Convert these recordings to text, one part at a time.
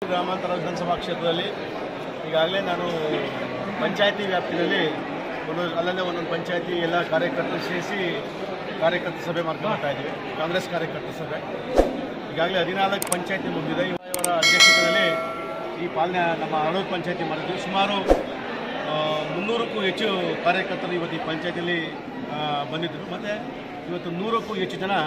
ಗ್ರಾಮಾಂತರ ವಿಧಾನಸಭಾ ಕ್ಷೇತ್ರದಲ್ಲಿ ಈಗಾಗಲೇ ನಾನು ಪಂಚಾಯತಿ ವ್ಯಾಪ್ತಿಯಲ್ಲಿ ಅಲ್ಲಲ್ಲೇ ಒಂದೊಂದು ಪಂಚಾಯತಿ ಎಲ್ಲ ಕಾರ್ಯಕರ್ತರು ಸೇರಿಸಿ ಕಾರ್ಯಕರ್ತ ಸಭೆ ಮಾಡ್ತಾ ಇದ್ದೀವಿ. ಕಾಂಗ್ರೆಸ್ ಕಾರ್ಯಕರ್ತ ಸಭೆ ಈಗಾಗಲೇ 14 ಪಂಚಾಯತಿ ಮುಗಿದಿದೆ. ಇವರ ಅಧ್ಯಕ್ಷತೆಯಲ್ಲಿ ಈ ಪಾಲನೆ ನಮ್ಮ ಅರಳೂರು ಪಂಚಾಯತಿ ಮಾಡಿದ್ವಿ. ಸುಮಾರು 300ಕ್ಕೂ ಹೆಚ್ಚು ಕಾರ್ಯಕರ್ತರು ಇವತ್ತು ಈ ಪಂಚಾಯತಿಯಲ್ಲಿ ಬಂದಿದ್ದರು. ಮತ್ತು ಇವತ್ತು 100ಕ್ಕೂ ಹೆಚ್ಚು ಜನ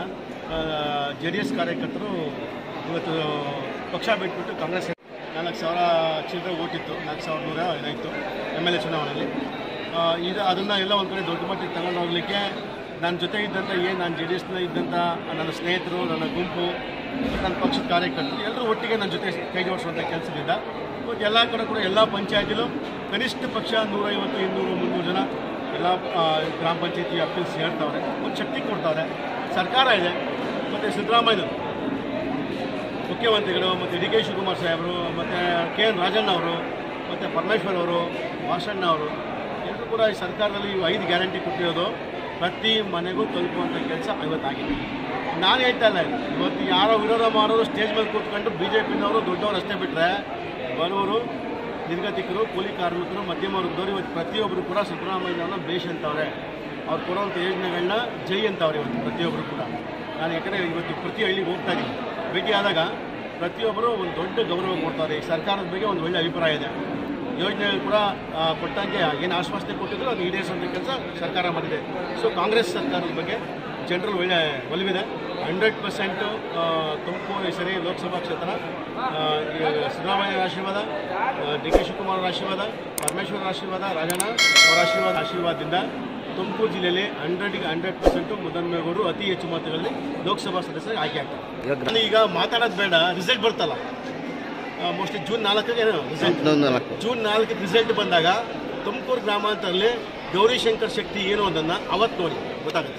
JDS ಕಾರ್ಯಕರ್ತರು ಇವತ್ತು ಪಕ್ಷ ಬಿಟ್ಬಿಟ್ಟು ಕಾಂಗ್ರೆಸ್ 4,000 ಚಿಲ್ಲರೆ ಓಟಿತ್ತು, 4,100 ಇತ್ತು MLA ಚುನಾವಣೆಯಲ್ಲಿ. ಅದನ್ನು ಎಲ್ಲ ಒಂದು ಕಡೆ ದೊಡ್ಡ ಮಟ್ಟಿಗೆ ತಗೊಂಡು ಹೋಗಲಿಕ್ಕೆ ನನ್ನ ಜೊತೆ ಇದ್ದಂಥ ನಾನು JDSನ ಇದ್ದಂಥ ನನ್ನ ಸ್ನೇಹಿತರು, ನನ್ನ ಗುಂಪು, ನನ್ನ ಪಕ್ಷದ ಕಾರ್ಯಕರ್ತರು ಎಲ್ಲರೂ ಒಟ್ಟಿಗೆ ನನ್ನ ಜೊತೆ ಕೈ ಜೋಡಿಸುವಂಥ ಕೆಲಸದಿಂದ ಇವತ್ತು ಎಲ್ಲ ಕಡೆ ಕೂಡ ಎಲ್ಲ ಪಂಚಾಯತಿಲೂ ಕನಿಷ್ಠ ಪಕ್ಷ 150, 200, 300 ಜನ ಎಲ್ಲ ಗ್ರಾಮ ಪಂಚಾಯತಿ ವ್ಯಾಪ್ತಿಯಲ್ಲಿ ಸೇರ್ತಾವ್ರೆ. ಒಂದು ಶಕ್ತಿ ಕೊಡ್ತಾವ್ರೆ. ಸರ್ಕಾರ ಇದೆ, ಮತ್ತು ಸಿದ್ದರಾಮಯ್ಯ ಮುಖ್ಯಮಂತ್ರಿಗಳು, ಮತ್ತು DK ಶಿವಕುಮಾರ್ ಸಾಹೇಬರು, ಮತ್ತು KN ರಾಜಣ್ಣ ಅವರು, ಮತ್ತು ಪರಮೇಶ್ವರ್ ಅವರು, ಭಾಷಣ್ಣ ಅವರು ಎಲ್ಲರೂ ಕೂಡ ಈ ಸರ್ಕಾರದಲ್ಲಿ 5 ಗ್ಯಾರಂಟಿ ಕೊಟ್ಟಿರೋದು ಪ್ರತಿ ಮನೆಗೂ ತಲುಪುವಂಥ ಕೆಲಸ ಇವತ್ತಾಗಿದೆ. ನಾನು ಹೇಳ್ತಾ ಇಲ್ಲ, ಇವತ್ತು ಯಾರೋ ವಿರೋಧ ಮಾಡೋರು ಸ್ಟೇಜ್ ಮೇಲೆ ಕೂತ್ಕೊಂಡು BJPನವರು ದೊಡ್ಡವರು ಅಷ್ಟೇ ಬಿಟ್ಟರೆ ಬಡವರು, ನಿರ್ಗತಿಕರು, ಕೂಲಿ ಕಾರ್ಮಿಕರು, ಮಧ್ಯಮ ವರ್ಗದವರು ಇವತ್ತು ಪ್ರತಿಯೊಬ್ಬರು ಕೂಡ ಸಿದ್ದರಾಮಯ್ಯನವ್ರನ್ನ ಬೇಷ್ ಅಂತವ್ರೆ. ಅವ್ರು ಕೊಡುವಂಥ ಯೋಜನೆಗಳನ್ನ ಜೈ ಅಂತವ್ರೆ ಇವತ್ತು ಪ್ರತಿಯೊಬ್ಬರು ಕೂಡ. ನಾನು ಯಾಕಂದರೆ ಇವತ್ತು ಪ್ರತಿ ಹಳ್ಳಿಗೆ ಹೋಗ್ತಾ ಇದ್ದೀನಿ, ಭೇಟಿ ಆದಾಗ ಪ್ರತಿಯೊಬ್ಬರು ಒಂದು ದೊಡ್ಡ ಗೌರವ ಕೊಡ್ತಾರೆ. ಈ ಸರ್ಕಾರದ ಬಗ್ಗೆ ಒಂದು ಒಳ್ಳೆಯ ಅಭಿಪ್ರಾಯ ಇದೆ. ಯೋಜನೆಗಳು ಕೂಡ ಕೊಟ್ಟಂಗೆ ಏನು ಆಶ್ವಾಸನೆ ಕೊಟ್ಟಿದ್ರು ಅದು ಈಡೇರಿಸುವಂಥ ಕೆಲಸ ಸರ್ಕಾರ ಮಾಡಿದೆ. ಸೊ ಕಾಂಗ್ರೆಸ್ ಸರ್ಕಾರದ ಬಗ್ಗೆ ಜನರಲ್ಲಿ ಒಳ್ಳೆ ಒಲವಿದೆ. 100% ತುಮಕೂರು ಈ ಸರಿ ಲೋಕಸಭಾ ಕ್ಷೇತ್ರ ಸಿದ್ದರಾಮಯ್ಯ ಆಶೀರ್ವಾದ, DK ಶಿವಕುಮಾರ್ ಆಶೀರ್ವಾದ, ಪರಮೇಶ್ವರ ಆಶೀರ್ವಾದ, ರಾಜಣ್ಣ ಅವರ ಆಶೀರ್ವಾದದಿಂದ ತುಮಕೂರು ಜಿಲ್ಲೆಯಲ್ಲಿ 100% ಮುದ್ದನ್ಮೇಗೌಡರು ಅತಿ ಹೆಚ್ಚು ಮತಗಳಲ್ಲಿ ಲೋಕಸಭಾ ಸದಸ್ಯರಿಗೆ ಆಯ್ಕೆ ಆಗ್ತಾರೆ. ಈಗ ಮಾತಾಡೋದು ಬೇಡ, ರಿಸಲ್ಟ್ ಬರ್ತಲ್ಲ, ಮೋಸ್ಟ್ಲಿ ಜೂನ್ 4ಗೆ ಜೂನ್ 4ಕ್ಕೆ ರಿಸಲ್ಟ್ ಬಂದಾಗ ತುಮಕೂರು ಗ್ರಾಮಾಂತರದಲ್ಲಿ ಗೌರಿಶಂಕರ್ ಶಕ್ತಿ ಏನು ಅನ್ನೋದನ್ನು ಅವತ್ತು ನೋಡಿ ಗೊತ್ತಾಗುತ್ತೆ.